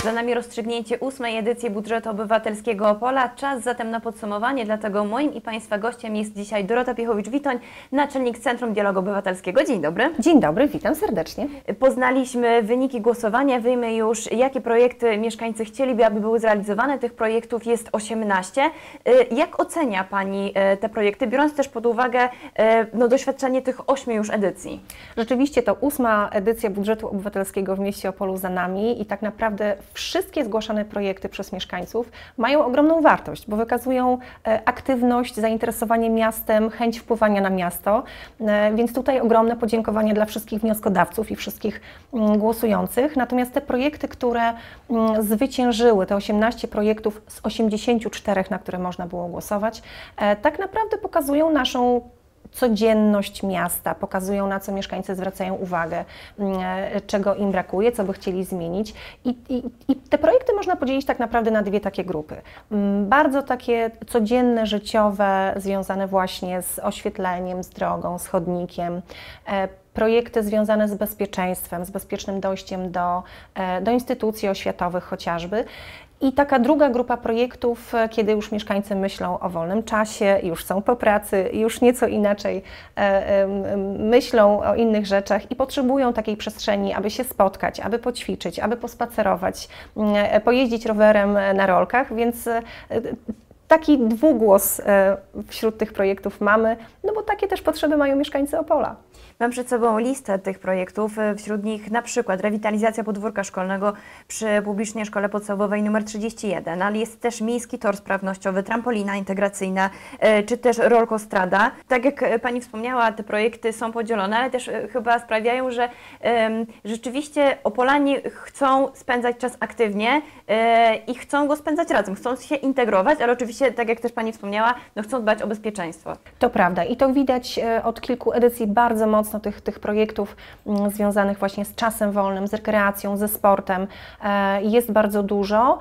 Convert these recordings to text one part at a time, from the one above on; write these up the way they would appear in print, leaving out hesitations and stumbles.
Za nami rozstrzygnięcie 8. edycji budżetu obywatelskiego Opola. Czas zatem na podsumowanie, dlatego moim i Państwa gościem jest dzisiaj Dorota Piechowicz-Witoń, naczelnik Centrum Dialogu Obywatelskiego. Dzień dobry. Dzień dobry, witam serdecznie. Poznaliśmy wyniki głosowania, wiemy już, jakie projekty mieszkańcy chcieliby, aby były zrealizowane. Tych projektów jest 18. Jak ocenia Pani te projekty, biorąc też pod uwagę doświadczenie tych 8 już edycji? Rzeczywiście to 8. edycja budżetu obywatelskiego w mieście Opolu za nami i tak naprawdę wszystkie zgłaszane projekty przez mieszkańców mają ogromną wartość, bo wykazują aktywność, zainteresowanie miastem, chęć wpływania na miasto, więc tutaj ogromne podziękowanie dla wszystkich wnioskodawców i wszystkich głosujących. Natomiast te projekty, które zwyciężyły, te 18 projektów z 84, na które można było głosować, tak naprawdę pokazują naszą codzienność miasta, pokazują, na co mieszkańcy zwracają uwagę, czego im brakuje, co by chcieli zmienić. I te projekty można podzielić tak naprawdę na dwie takie grupy. Bardzo takie codzienne, życiowe, związane właśnie z oświetleniem, z drogą, z chodnikiem. Projekty związane z bezpieczeństwem, z bezpiecznym dojściem do instytucji oświatowych chociażby. I taka druga grupa projektów, kiedy już mieszkańcy myślą o wolnym czasie, już są po pracy, już nieco inaczej myślą o innych rzeczach i potrzebują takiej przestrzeni, aby się spotkać, aby poćwiczyć, aby pospacerować, pojeździć rowerem na rolkach, więc taki dwugłos wśród tych projektów mamy, no bo takie też potrzeby mają mieszkańcy Opola. Mam przed sobą listę tych projektów, wśród nich na przykład rewitalizacja podwórka szkolnego przy publicznej szkole podstawowej nr 31, ale jest też miejski tor sprawnościowy, trampolina integracyjna, czy też rolkostrada. Tak jak Pani wspomniała, te projekty są podzielone, ale też chyba sprawiają, że rzeczywiście Opolanie chcą spędzać czas aktywnie i chcą go spędzać razem, chcą się integrować, ale oczywiście, tak jak też Pani wspomniała, chcą dbać o bezpieczeństwo. To prawda i to widać od kilku edycji bardzo mocno tych projektów związanych właśnie z czasem wolnym, z rekreacją, ze sportem jest bardzo dużo.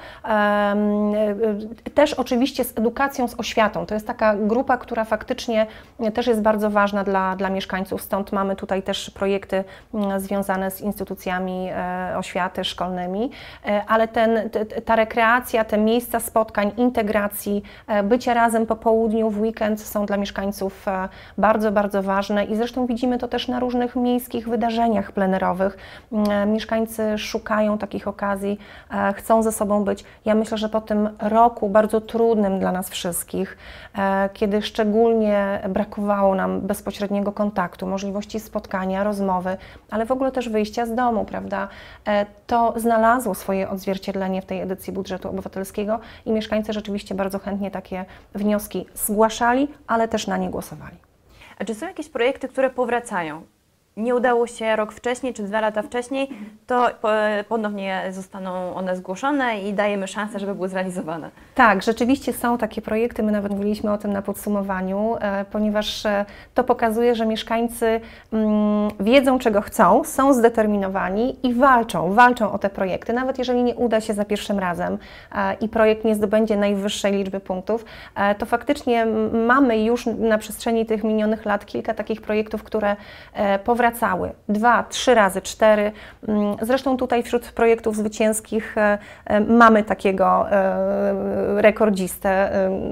Też oczywiście z edukacją, z oświatą. To jest taka grupa, która faktycznie też jest bardzo ważna dla mieszkańców, stąd mamy tutaj też projekty związane z instytucjami oświaty szkolnymi, ale ta rekreacja, te miejsca spotkań, integracji, bycia razem po południu, w weekend są dla mieszkańców bardzo, bardzo ważne i zresztą widzimy to też na różnych miejskich wydarzeniach plenerowych. Mieszkańcy szukają takich okazji, chcą ze sobą być. Ja myślę, że po tym roku bardzo trudnym dla nas wszystkich, kiedy szczególnie brakowało nam bezpośredniego kontaktu, możliwości spotkania, rozmowy, ale w ogóle też wyjścia z domu, prawda? To znalazło swoje odzwierciedlenie w tej edycji budżetu obywatelskiego i mieszkańcy rzeczywiście bardzo chętnie takie wnioski zgłaszali, ale też na nie głosowali. A czy są jakieś projekty, które powracają? Nie udało się rok wcześniej czy 2 lata wcześniej, to ponownie zostaną one zgłoszone i dajemy szansę, żeby były zrealizowane. Tak, rzeczywiście są takie projekty, my nawet mówiliśmy o tym na podsumowaniu, ponieważ to pokazuje, że mieszkańcy wiedzą, czego chcą, są zdeterminowani i walczą o te projekty. Nawet jeżeli nie uda się za pierwszym razem i projekt nie zdobędzie najwyższej liczby punktów, to faktycznie mamy już na przestrzeni tych minionych lat kilka takich projektów, które powracały 2, 3 razy, 4. Zresztą tutaj wśród projektów zwycięskich mamy takiego rekordzistę.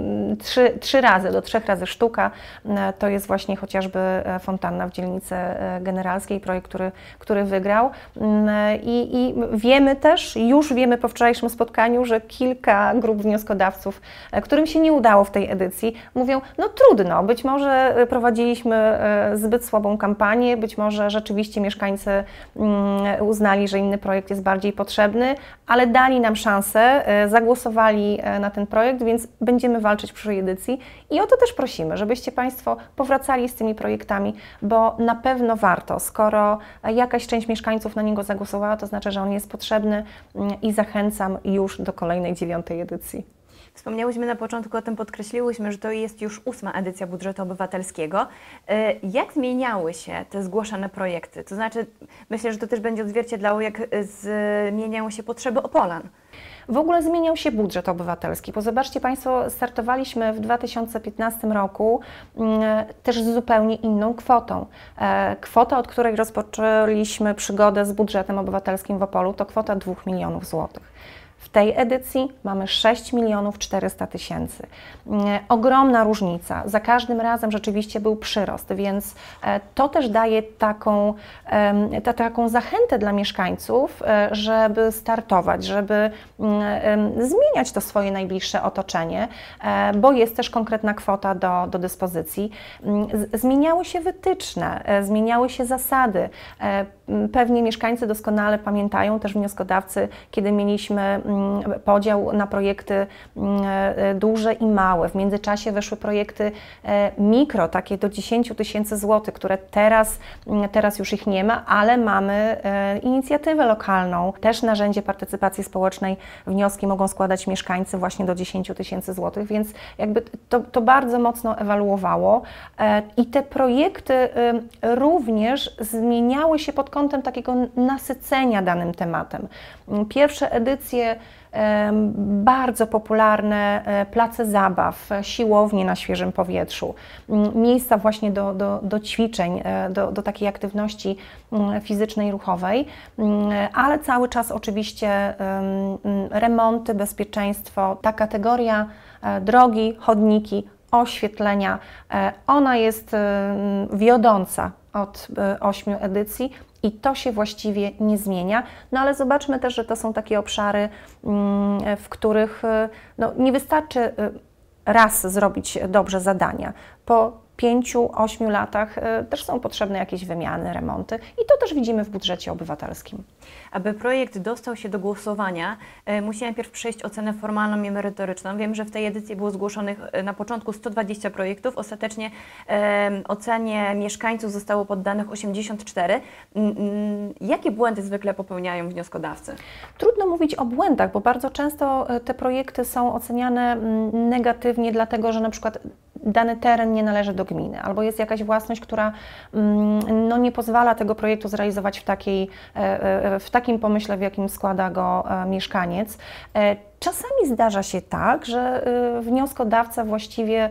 3 razy do 3 razy sztuka. To jest właśnie chociażby fontanna w dzielnicy generalskiej, projekt, który wygrał. I wiemy też, już wiemy po wczorajszym spotkaniu, że kilka grup wnioskodawców, którym się nie udało w tej edycji, mówią, no trudno, być może prowadziliśmy zbyt słabą kampanię, być może rzeczywiście mieszkańcy uznali, że inny projekt jest bardziej potrzebny, ale dali nam szansę, zagłosowali na ten projekt, więc będziemy walczyć w przyszłej edycji i o to też prosimy, żebyście Państwo powracali z tymi projektami, bo na pewno warto, skoro jakaś część mieszkańców na niego zagłosowała, to znaczy, że on jest potrzebny i zachęcam już do kolejnej 9. edycji. Wspomniałyśmy na początku o tym, podkreśliłyśmy, że to jest już 8. edycja budżetu obywatelskiego. Jak zmieniały się te zgłaszane projekty? To znaczy, myślę, że to też będzie odzwierciedlało, jak zmieniają się potrzeby Opolan. W ogóle zmieniał się budżet obywatelski, bo zobaczcie Państwo, startowaliśmy w 2015 roku też z zupełnie inną kwotą. Kwota, od której rozpoczęliśmy przygodę z budżetem obywatelskim w Opolu, to kwota 2 milionów złotych. W tej edycji mamy 6 400 000. Ogromna różnica. Za każdym razem rzeczywiście był przyrost, więc to też daje taką zachętę dla mieszkańców, żeby startować, żeby zmieniać to swoje najbliższe otoczenie, bo jest też konkretna kwota do dyspozycji. Zmieniały się wytyczne, zmieniały się zasady. Pewnie mieszkańcy doskonale pamiętają, też wnioskodawcy, kiedy mieliśmy podział na projekty duże i małe. W międzyczasie weszły projekty mikro, takie do 10 000 złotych, które teraz już ich nie ma, ale mamy inicjatywę lokalną. Też narzędzie partycypacji społecznej, wnioski mogą składać mieszkańcy właśnie do 10 000 złotych, więc jakby to bardzo mocno ewaluowało i te projekty również zmieniały się pod kątem takiego nasycenia danym tematem. Pierwsze edycje bardzo popularne place zabaw, siłownie na świeżym powietrzu, miejsca właśnie do ćwiczeń, do takiej aktywności fizycznej, ruchowej, ale cały czas oczywiście remonty, bezpieczeństwo, ta kategoria drogi, chodniki, oświetlenia, ona jest wiodąca od 8 edycji i to się właściwie nie zmienia. No ale zobaczmy też, że to są takie obszary, w których nie wystarczy raz zrobić dobrze zadania. Po 5-8 latach też są potrzebne jakieś wymiany, remonty i to też widzimy w budżecie obywatelskim. Aby projekt dostał się do głosowania, musi najpierw przejść ocenę formalną i merytoryczną. Wiem, że w tej edycji było zgłoszonych na początku 120 projektów, ostatecznie ocenie mieszkańców zostało poddanych 84. Jakie błędy zwykle popełniają wnioskodawcy? Trudno mówić o błędach, bo bardzo często te projekty są oceniane negatywnie, dlatego że na przykład dany teren nie należy do gminy, albo jest jakaś własność, która nie pozwala tego projektu zrealizować w takim pomyśle, w jakim składa go mieszkaniec. Czasami zdarza się tak, że wnioskodawca właściwie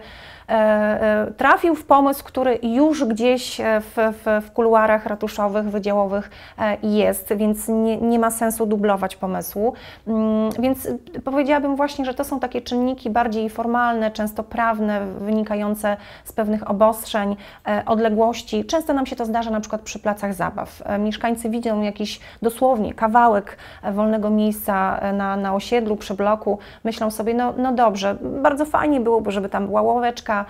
trafił w pomysł, który już gdzieś w kuluarach ratuszowych, wydziałowych jest, więc nie ma sensu dublować pomysłu. Więc powiedziałabym właśnie, że to są takie czynniki bardziej formalne, często prawne, wynikające z pewnych obostrzeń, odległości. Często nam się to zdarza na przykład przy placach zabaw. Mieszkańcy widzą jakiś dosłownie kawałek wolnego miejsca na osiedlu, przy bloku, myślą sobie, no dobrze, bardzo fajnie byłoby, żeby tam była ławeczka,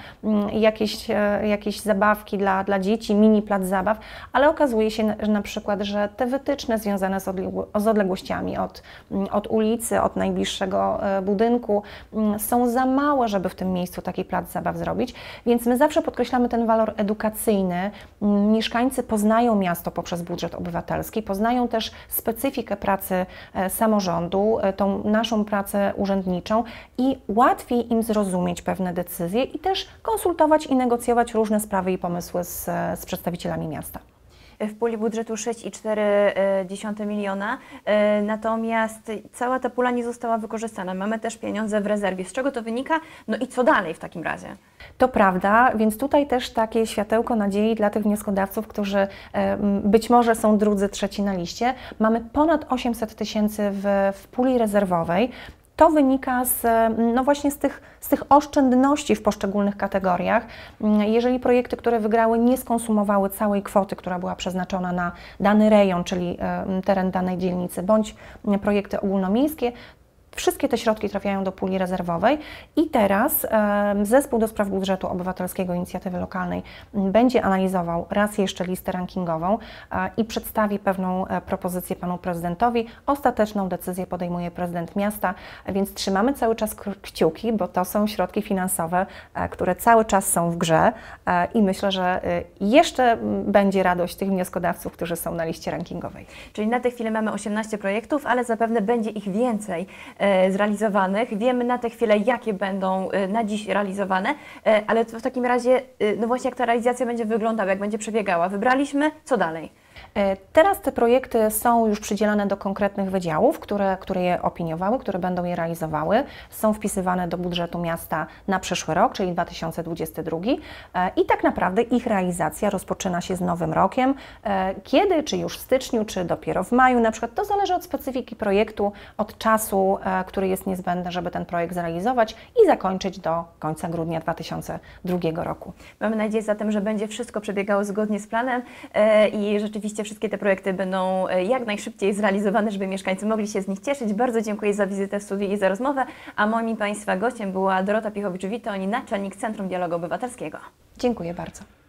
jakieś zabawki dla dzieci, mini plac zabaw, ale okazuje się na przykład, że te wytyczne związane z odległościami od ulicy, od najbliższego budynku są za małe, żeby w tym miejscu taki plac zabaw zrobić, więc my zawsze podkreślamy ten walor edukacyjny. Mieszkańcy poznają miasto poprzez budżet obywatelski, poznają też specyfikę pracy samorządu, tą naszą pracę urzędniczą i łatwiej im zrozumieć pewne decyzje i też konsultować i negocjować różne sprawy i pomysły z przedstawicielami miasta. W puli budżetu 6,4 miliona, natomiast cała ta pula nie została wykorzystana. Mamy też pieniądze w rezerwie. Z czego to wynika? No i co dalej w takim razie? To prawda, więc tutaj też takie światełko nadziei dla tych wnioskodawców, którzy być może są drudzy, trzeci na liście. Mamy ponad 800 000 w puli rezerwowej. To wynika właśnie z tych oszczędności w poszczególnych kategoriach. Jeżeli projekty, które wygrały, nie skonsumowały całej kwoty, która była przeznaczona na dany rejon, czyli teren danej dzielnicy, bądź projekty ogólnomiejskie, wszystkie te środki trafiają do puli rezerwowej i teraz Zespół do Spraw Budżetu Obywatelskiego Inicjatywy Lokalnej będzie analizował raz jeszcze listę rankingową i przedstawi pewną propozycję panu prezydentowi. Ostateczną decyzję podejmuje prezydent miasta, więc trzymamy cały czas kciuki, bo to są środki finansowe, które cały czas są w grze i myślę, że jeszcze będzie radość tych wnioskodawców, którzy są na liście rankingowej. Czyli na tę chwilę mamy 18 projektów, ale zapewne będzie ich więcej zrealizowanych. Wiemy na tę chwilę, jakie będą na dziś realizowane, ale w takim razie, no właśnie jak ta realizacja będzie wyglądała, jak będzie przebiegała. Wybraliśmy, co dalej? Teraz te projekty są już przydzielane do konkretnych wydziałów, które je opiniowały, które będą je realizowały. Są wpisywane do budżetu miasta na przyszły rok, czyli 2022 i tak naprawdę ich realizacja rozpoczyna się z nowym rokiem. Kiedy, czy już w styczniu, czy dopiero w maju na przykład, to zależy od specyfiki projektu, od czasu, który jest niezbędny, żeby ten projekt zrealizować i zakończyć do końca grudnia 2002 roku. Mamy nadzieję zatem, że będzie wszystko przebiegało zgodnie z planem i rzeczywiście wszystkie te projekty będą jak najszybciej zrealizowane, żeby mieszkańcy mogli się z nich cieszyć. Bardzo dziękuję za wizytę w studiu i za rozmowę, a moim i Państwa gościem była Dorota Piechowicz-Witoń, naczelnik Centrum Dialogu Obywatelskiego. Dziękuję bardzo.